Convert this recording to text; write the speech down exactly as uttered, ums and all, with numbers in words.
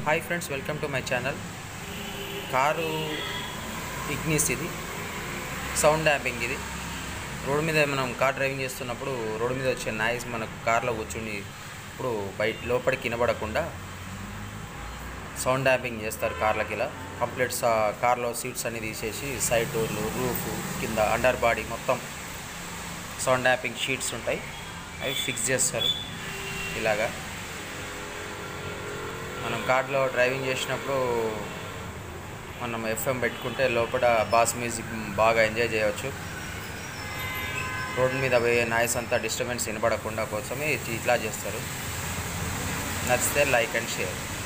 Hi friends, welcome to my channel. Car Ignis, ఇది sound damping. ఇది road మీద మనం కార్ డ్రైవింగ్ చేస్తున్నప్పుడు రోడ్డు మీద వచ్చే నాయిస్ మనకు కార్లో కూర్చుని ఇప్పుడు బయట లోపలికి వినబడకుండా సౌండ్ డాంపింగ్ చేస్తారు కార్లకి. ఇలా కంప్లీట్ సా కార్లో సీట్స్ అన్ని తీసేసి సైడ్ డోర్లు, రూఫ్, కింద అండర్ బాడీ మొత్తం సౌండ్ డాంపింగ్ షీట్స్ ఉంటాయి, అవి ఫిక్స్ చేస్తారు. ఇలాగా మనం కార్లో డ్రైవింగ్ చేసినప్పుడు మనం ఎఫ్ఎం పెట్టుకుంటే లోపల బాస్ మ్యూజిక్ బాగా ఎంజాయ్ చేయవచ్చు. రోడ్డు మీద పోయే నాయిస్ అంతా డిస్టర్బెన్స్ వినపడకుండా కోసమే ఇట్లా చేస్తారు. నచ్చితే లైక్ అండ్ షేర్.